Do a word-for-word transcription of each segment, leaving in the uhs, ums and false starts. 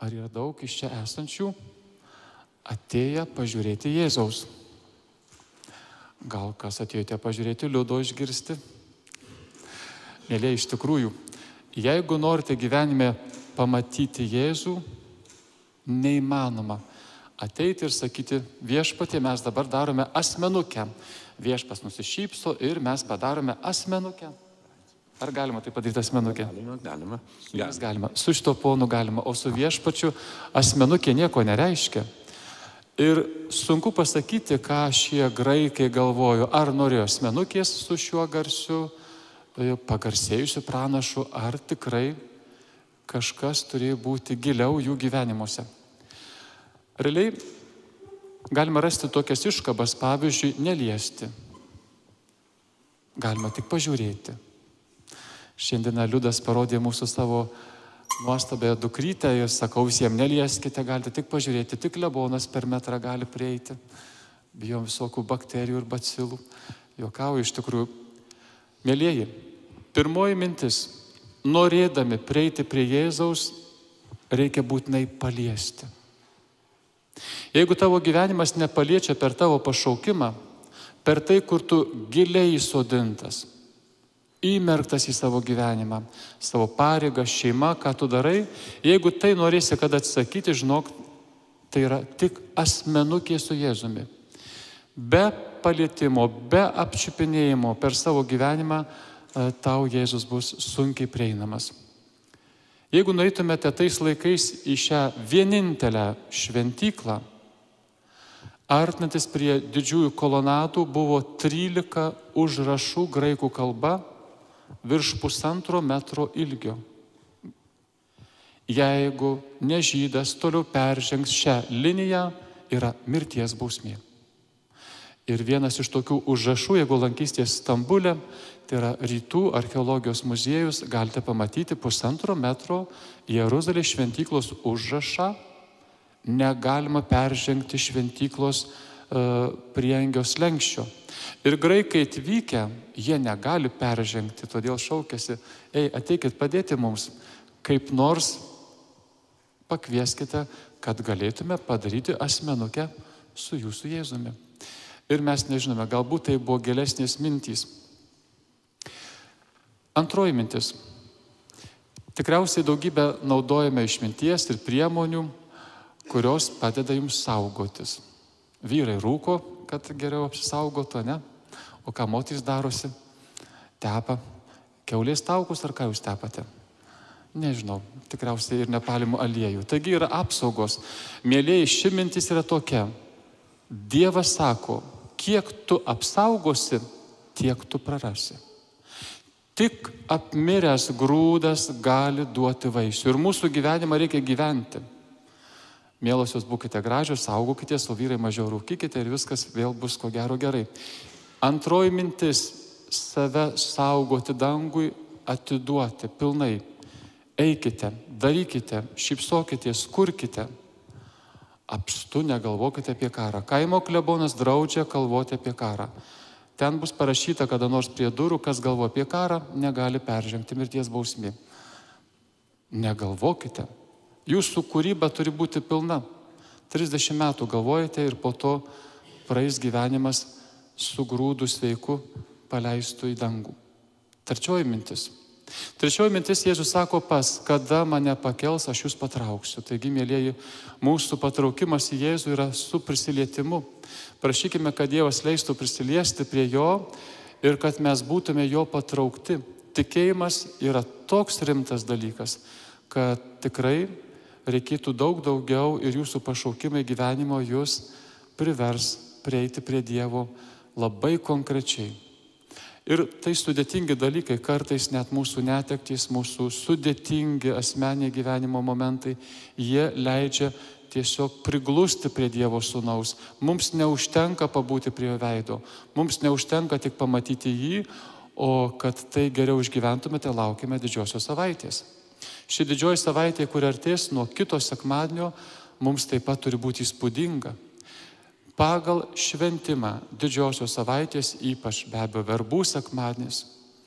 ar yra daug iš čia esančių atėję pažiūrėti Jėzaus? Gal kas atėjote pažiūrėti Liudo išgirsti? Mėlyje, iš tikrųjų, jeigu norite gyvenime pamatyti Jėzų, neįmanoma ateiti ir sakyti, viešpatie, mes dabar darome asmenukę. Viešpas nusišypso ir mes padarome asmenukę. Ar galima tai padaryti asmenukę? Galima, galima. Mes galima. Su šito ponu galima, o su viešpačiu asmenukė nieko nereiškia. Ir sunku pasakyti, ką šie graikai galvojo, ar norėjo asmenukės su šiuo garsiu, pagarsėjusiu pranašu, ar tikrai kažkas turėjo būti giliau jų gyvenimuose. Realiai galima rasti tokias iškabas, pavyzdžiui, neliesti. Galima tik pažiūrėti. Šiandieną Liudas parodė mūsų savo nuostabėje dukrytę ir sakau visiems, nelieskite, galite tik pažiūrėti, tik klebonas per metrą gali prieiti. Bijom visokių bakterijų ir bacilų. Juokauju, iš tikrųjų. Mėlyjeji, pirmoji mintis, norėdami prieiti prie Jėzaus, reikia būtinai paliesti. Jeigu tavo gyvenimas nepaliečia per tavo pašaukimą, per tai, kur tu giliai įsodintas, įmerktas į savo gyvenimą, savo pareigą, šeimą, ką tu darai, jeigu tai norėsi, kad atsakyti, žinok, tai yra tik asmenukė su Jėzumi. Be palietimo, be apčiupinėjimo per savo gyvenimą tau Jėzus bus sunkiai prieinamas. Jeigu nueitumėte tais laikais į šią vienintelę šventyklą, artinantis prie didžiųjų kolonadų buvo trylika užrašų graikų kalba, virš pusantro metro ilgio. Jeigu nežydas toliau peržengs šią liniją, yra mirties bausmė. Ir vienas iš tokių užrašų, jeigu lankysitės Stambule, tai yra Rytų archeologijos muziejus, galite pamatyti pusantro metro Jeruzalės šventyklos užrašą, negalima peržengti šventyklos uh, prieangio slenksčio. Ir graikai atvykę, jie negali peržengti, todėl šaukėsi, ei, ateikit padėti mums, kaip nors pakvieskite, kad galėtume padaryti asmenukę su jūsų Jėzumi. Ir mes nežinome, galbūt tai buvo gilesnės mintys. Antroji mintis. Tikriausiai daugybę naudojame išminties ir priemonių, kurios padeda jums saugotis. Vyrai rūko, kad geriau apsisaugotų, ne? O ką moterys darosi? Tepa. Kiaulės taukus ar ką jūs tepate? Nežinau, tikriausiai ir nepalimo aliejų. Taigi yra apsaugos. Mėlieji, ši mintis yra tokia. Dievas sako, kiek tu apsaugosi, tiek tu prarasi. Tik apmiręs grūdas gali duoti vaisių. Ir mūsų gyvenimą reikia gyventi. Mielosios, būkite gražios, saugokitės, o vyrai mažiau rūkykite ir viskas vėl bus ko gero gerai. Antroji mintis - save saugoti dangui, atiduoti pilnai. Eikite, darykite, šypsokitės, kurkite. Apstu negalvokite apie karą. Kaimo klebonas draudžia galvoti apie karą. Ten bus parašyta kada nors prie durų, kas galvo apie karą, negali peržengti mirties bausmė. Negalvokite. Jūsų kūryba turi būti pilna. trisdešimt metų galvojate ir po to praeis gyvenimas su grūdu sveiku paleistų į dangų. Trečioji mintis. Trečioji mintis Jėzus sako pas, kada mane pakels, aš jūs patrauksiu. Taigi, mėlieji, mūsų patraukimas į Jėzų yra su prisilietimu. Prašykime, kad Dievas leistų prisiliesti prie jo ir kad mes būtume jo patraukti. Tikėjimas yra toks rimtas dalykas, kad tikrai reikėtų daug daugiau ir jūsų pašaukimai gyvenimo jūs privers prieiti prie Dievo labai konkrečiai. Ir tai sudėtingi dalykai, kartais net mūsų netektys, mūsų sudėtingi asmeniai gyvenimo momentai, jie leidžia tiesiog priglusti prie Dievo sūnaus. Mums neužtenka pabūti prie jo veido, mums neužtenka tik pamatyti jį, o kad tai geriau išgyventumėte, laukime didžiosios savaitės. Ši didžioji savaitė, kur artės nuo kito sekmadienio, mums taip pat turi būti įspūdinga. Pagal šventimą didžiosios savaitės, ypač be abejo verbų sekmadienis,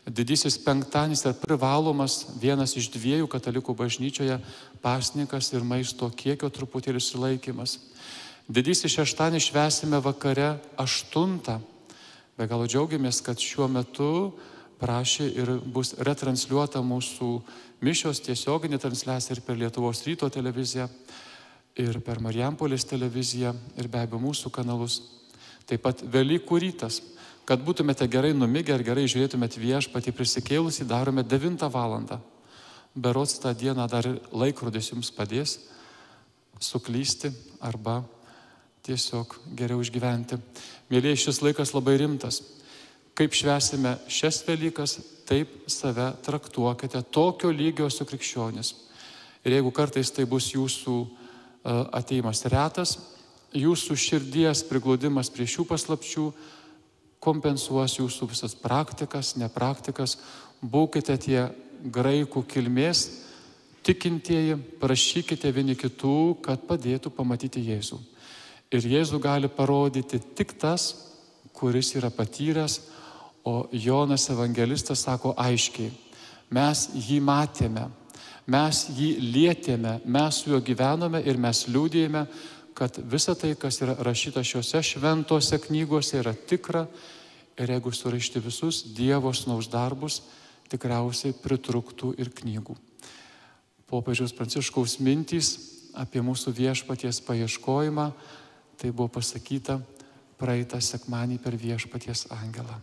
Didysis penktadienis yra privalomas, vienas iš dviejų katalikų bažnyčioje pasninkas ir maisto kiekio truputėlį sulaikymas. Didysis šeštadienį švęsime vakare aštuntą. Be galo džiaugiamės, kad šiuo metu prašė ir bus retransliuota mūsų mišios tiesioginė transliacija ir per Lietuvos ryto televiziją, ir per Marijampolės televiziją, ir be abejo mūsų kanalus. Taip pat Velykų rytas. Kad būtumėte gerai numigę ir gerai žiūrėtumėte Viešpatį prisikėlusį, darome devintą valandą. Berods tą dieną dar ir laikrodis jums padės suklysti arba tiesiog geriau išgyventi. Mėlyje, šis laikas labai rimtas. Kaip švęsime šias Velykas, taip save traktuokite, tokio lygio su krikščionis. Ir jeigu kartais tai bus jūsų ateimas retas, jūsų širdies prigludimas prie šių paslapčių kompensuos jūsų visas praktikas, nepraktikas. Būkite tie graikų kilmės tikintieji, prašykite vieni kitų, kad padėtų pamatyti Jėzų. Ir Jėzų gali parodyti tik tas, kuris yra patyręs, o Jonas evangelistas sako aiškiai, mes jį matėme, mes jį lietėme, mes su juo gyvenome ir mes liudijame, kad visa tai, kas yra rašyta šiuose šventose knygose, yra tikra. Ir jeigu surašyti visus Dievo sūnaus darbus, tikriausiai pritrūktų ir knygų. Popiežiaus Pranciškaus mintys apie mūsų Viešpaties paieškojimą, tai buvo pasakyta praeitą sekmadienį per Viešpaties angelą.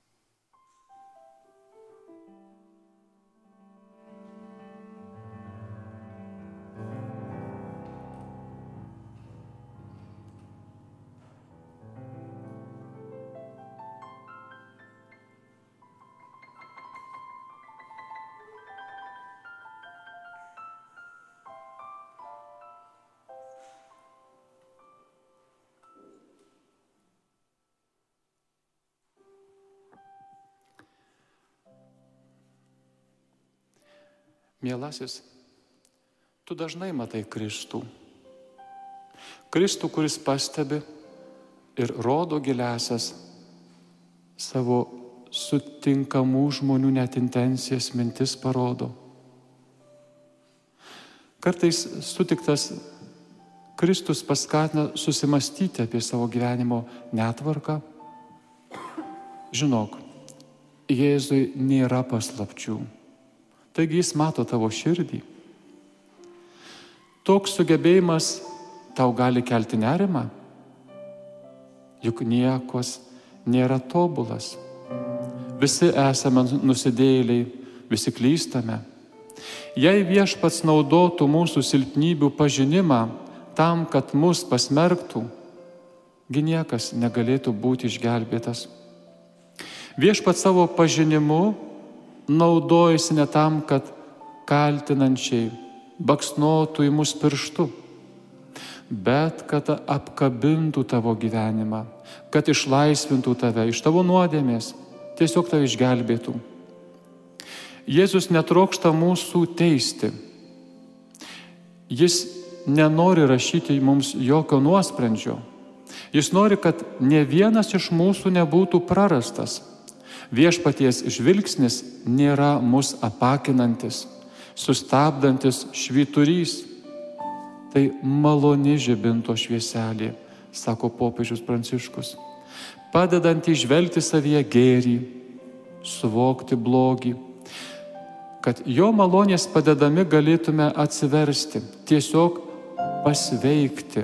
Mielasis, tu dažnai matai Kristų. Kristų, kuris pastebi ir rodo giliasias savo sutinkamų žmonių net intencijas, mintis parodo. Kartais sutiktas Kristus paskatina susimastyti apie savo gyvenimo netvarką. Žinok, Jėzui nėra paslapčių. Taigi jis mato tavo širdį. Toks sugebėjimas tau gali kelti nerimą, juk niekos nėra tobulas. Visi esame nusidėjėliai, visi klystame. Jei Viešpats naudotų mūsų silpnybių pažinimą tam, kad mus pasmerktų, gi niekas negalėtų būti išgelbėtas. Viešpats savo pažinimu naudojasi ne tam, kad kaltinančiai baksnotų į mus pirštu, bet kad apkabintų tavo gyvenimą, kad išlaisvintų tave iš tavo nuodėmės, tiesiog tave išgelbėtų. Jėzus netrokšta mūsų teisti. Jis nenori rašyti mums jokio nuosprendžio. Jis nori, kad ne vienas iš mūsų nebūtų prarastas. Viešpaties žvilgsnis nėra mus apakinantis, sustabdantis švyturys. Tai maloni žibinto švieselė, sako popiežius Pranciškus, padedanti įžvelgti savyje gėrį, suvokti blogį, kad jo malonės padedami galėtume atsiversti, tiesiog pasveikti.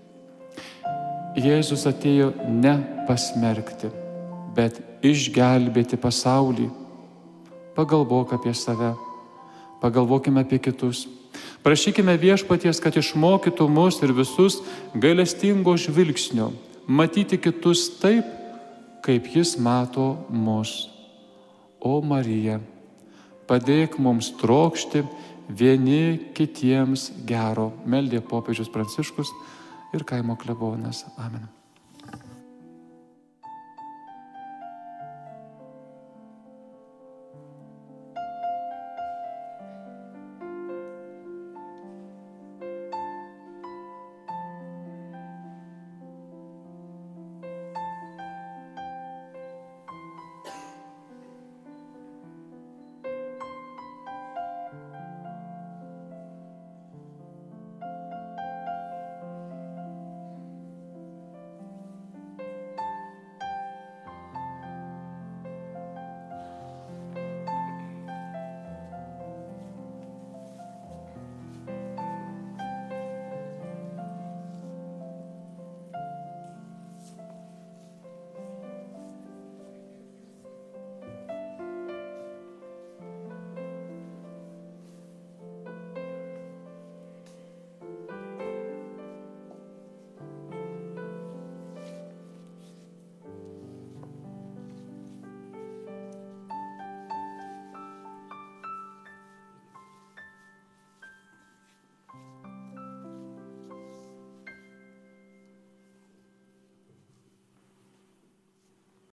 Jėzus atėjo ne pasmerkti, bet išgelbėti pasaulį. Pagalvok apie save, pagalvokime apie kitus. Prašykime Viešpaties, kad išmokytų mus ir visus gailestingo žvilgsnio, matyti kitus taip, kaip jis mato mus. O Marija, padėk mums trokšti vieni kitiems gero, meldė popiežius Pranciškus ir kaimo klebonas. Amen.